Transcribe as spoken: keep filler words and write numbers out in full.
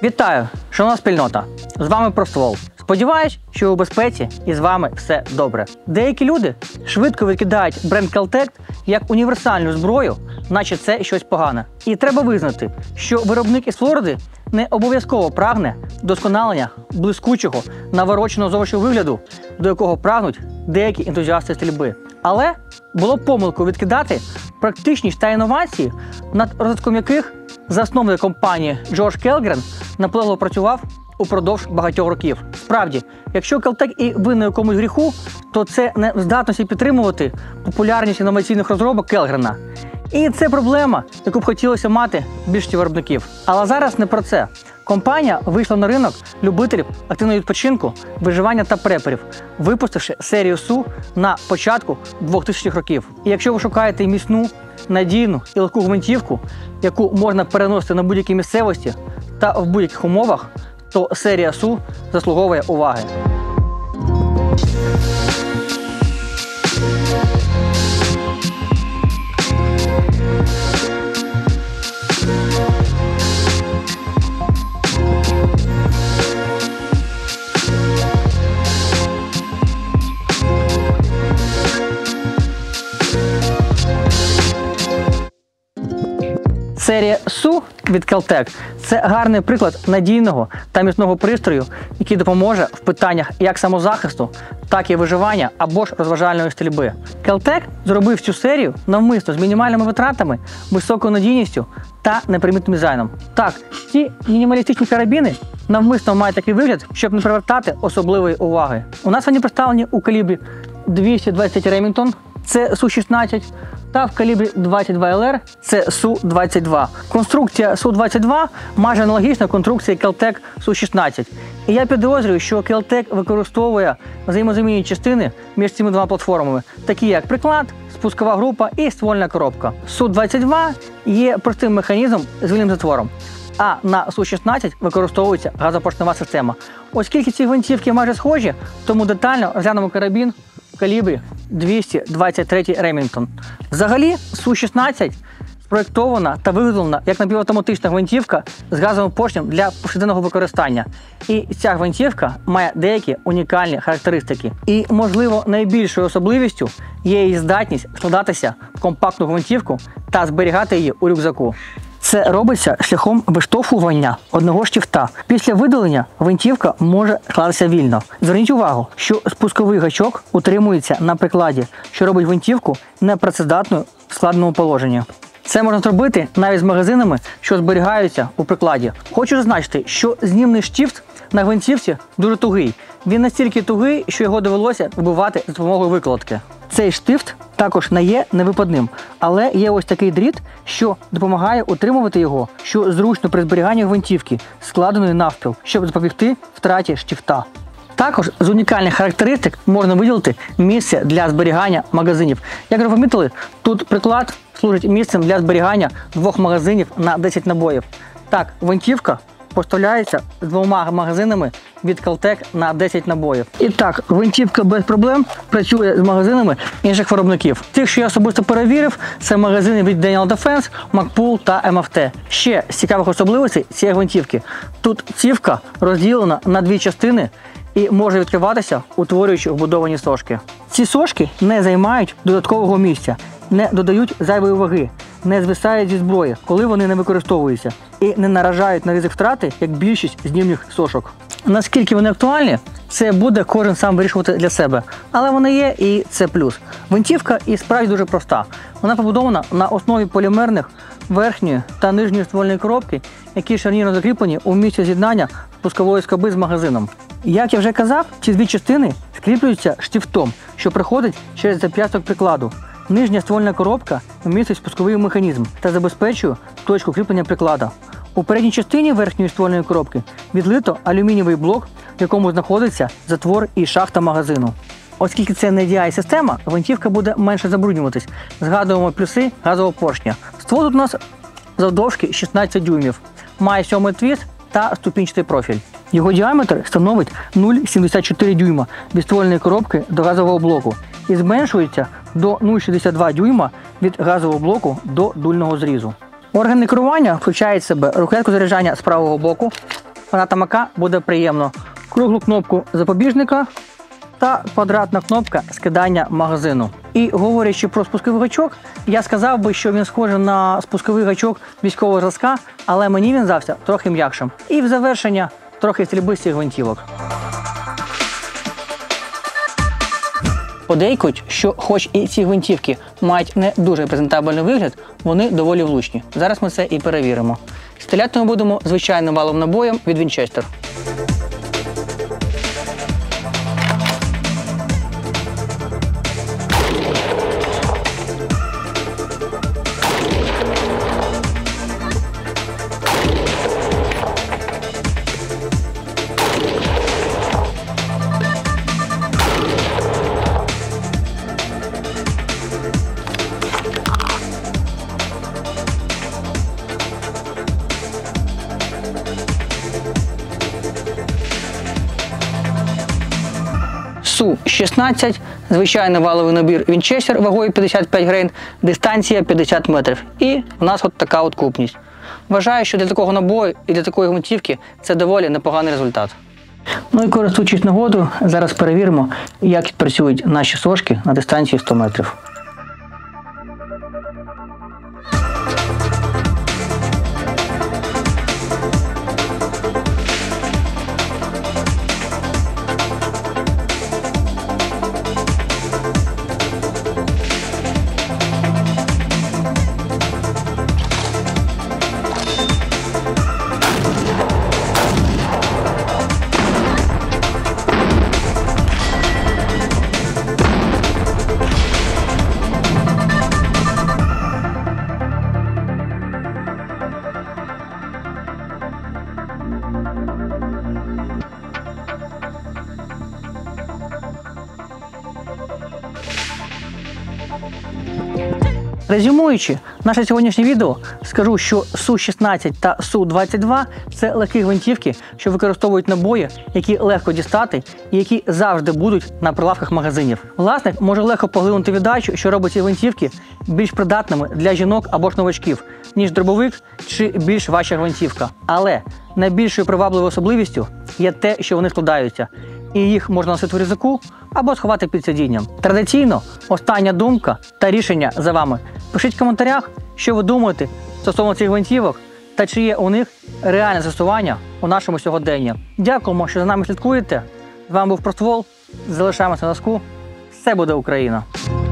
Вітаю, шановна спільнота! З вами Проствол. Сподіваюсь, що ви у безпеці і з вами все добре. Деякі люди швидко викидають бренд Kel-Tec як універсальну зброю, наче це щось погане. І треба визнати, що виробник із Флориди не обов'язково прагне досконалення блискучого, навороченого зовнішнього вигляду, до якого прагнуть деякі ентузіасти стрільби. Але було б помилкою відкидати практичність та інновації, над розвитком яких засновник компанії Джордж Келгрен наполегливо працював упродовж багатьох років. Справді, якщо Kel-Tec і винен у комусь гріху, то це не в здатності підтримувати популярність інноваційних розробок Келгрена. І це проблема, яку б хотілося мати більшості виробників. Але зараз не про це. Компанія вийшла на ринок любителів активного відпочинку, виживання та преперів, випустивши серію су на початку двохтисячних років. І якщо ви шукаєте міцну, надійну і легку гвинтівку, яку можна переносити на будь-якій місцевості та в будь-яких умовах, то серія су заслуговує уваги. Серія су від Kel-Tec – це гарний приклад надійного та міцного пристрою, який допоможе в питаннях як самозахисту, так і виживання або ж розважальної стрільби. Kel-Tec зробив цю серію навмисно з мінімальними витратами, високою надійністю та непримітним дизайном. Так, ці мінімалістичні карабіни навмисно мають такий вигляд, щоб не привертати особливої уваги. У нас вони представлені у калібрі двісті двадцять Remington, це су шістнадцять, та в калібрі двадцять два ел ар це су двадцять два. Конструкція су двадцять два майже аналогічна конструкції Kel-Tec су шістнадцять. І я підозрюю, що Kel-Tec використовує взаємозамінні частини між цими двома платформами, такі як приклад, спускова група і ствольна коробка. су двадцять два є простим механізмом з вільним затвором, а на су шістнадцять використовується газопоршнева система. Оскільки ці гвинтівки майже схожі, тому детально розглянемо карабін в калібрі двісті двадцять три Remington. Взагалі, су шістнадцять спроєктована та виготовлена як напівавтоматична гвинтівка з газовим поршнем для повсякденного використання. І ця гвинтівка має деякі унікальні характеристики. І, можливо, найбільшою особливістю є її здатність складатися в компактну гвинтівку та зберігати її у рюкзаку. Це робиться шляхом виштовхування одного штифта. Після видалення гвинтівка може складатися вільно. Зверніть увагу, що спусковий гачок утримується на прикладі, що робить гвинтівку непрацездатною в складеному положенні. Це можна зробити навіть з магазинами, що зберігаються у прикладі. Хочу зазначити, що знімний штифт на гвинтівці дуже тугий. Він настільки тугий, що його довелося вибивати за допомогою викладки. Цей штифт також не є невипадним, але є ось такий дріт, що допомагає утримувати його, що зручно при зберіганні гвинтівки, складеної навпіл, щоб запобігти втраті штифта. Також з унікальних характеристик можна виділити місце для зберігання магазинів. Як ви помітили, тут приклад служить місцем для зберігання двох магазинів на десять набоїв. Так, гвинтівка поставляється з двома магазинами від Kel-Tec на десять набоїв. І так, гвинтівка без проблем працює з магазинами інших виробників. Тих, що я особисто перевірив, це магазини від Daniel Defense, Magpul та ем еф те. Ще з цікавих особливостей цієї гвинтівки. Тут цівка розділена на дві частини і може відкриватися, утворюючи вбудовані сошки. Ці сошки не займають додаткового місця, не додають зайвої ваги, не звисають зі зброї, коли вони не використовуються, і не наражають на ризик втрати, як більшість знімних сошок. Наскільки вони актуальні, це буде кожен сам вирішувати для себе. Але вони є, і це плюс. Гвинтівка і справді дуже проста. Вона побудована на основі полімерних верхньої та нижньої ствольної коробки, які шарнірно закріплені у місці з'єднання спускової скоби з магазином. Як я вже казав, ці дві частини скріплюються штифтом, що проходить через зап'ясток прикладу. Нижня ствольна коробка містить спусковий механізм та забезпечує точку кріплення приклада. У передній частині верхньої ствольної коробки відлито алюмінієвий блок, в якому знаходиться затвор і шахта магазину. Оскільки це не ді ай-система, гвинтівка буде менше забруднюватись. Згадуємо плюси газового поршня. Ствол тут у нас завдовжки шістнадцять дюймів, має сьомий твіст та ступінчатий профіль. Його діаметр становить нуль цілих сімдесят чотири дюйма від ствольної коробки до газового блоку і зменшується до нуль цілих шістдесят два дюйма від газового блоку до дульного зрізу. Органи керування включають в себе рукоятку заряджання з правого боку, фанатам АК буде приємно. Круглу кнопку запобіжника та квадратна кнопка скидання магазину. І говорячи про спусковий гачок, я сказав би, що він схожий на спусковий гачок військового зразка, але мені він здався трохи м'якшим. І в завершення трохи стрільби з цих гвинтівок. Подейкують, що хоч і ці гвинтівки мають не дуже презентабельний вигляд, вони доволі влучні. Зараз ми це і перевіримо. Стріляти ми будемо звичайним валовим набоєм від Вінчестер. Су шістнадцять, звичайний валовий набір Вінчестер вагою п'ятдесят п'ять грейн, дистанція п'ятдесят метрів. І у нас от така от купність. Вважаю, що для такого набою і для такої гвинтівки це доволі непоганий результат. Ну і користуючись нагодою, зараз перевіримо, як працюють наші сошки на дистанції сто метрів. Резюмуючи наше сьогоднішнє відео, скажу, що Су шістнадцять та Су двадцять два – це легкі гвинтівки, що використовують набої, які легко дістати і які завжди будуть на прилавках магазинів. Власник може легко поглинути віддачу, що робить ці гвинтівки більш придатними для жінок або ж новачків, ніж дробовик чи більш важча гвинтівка. Але найбільшою привабливою особливістю є те, що вони складаються, і їх можна носити в рюкзаку або сховати під сидінням. Традиційно, остання думка та рішення за вами. Пишіть в коментарях, що ви думаєте стосовно цих гвинтівок та чи є у них реальне застосування у нашому сьогоденні. Дякуємо, що за нами слідкуєте. З вами був Проствол. Залишаємося на зв'язку. Все буде Україна!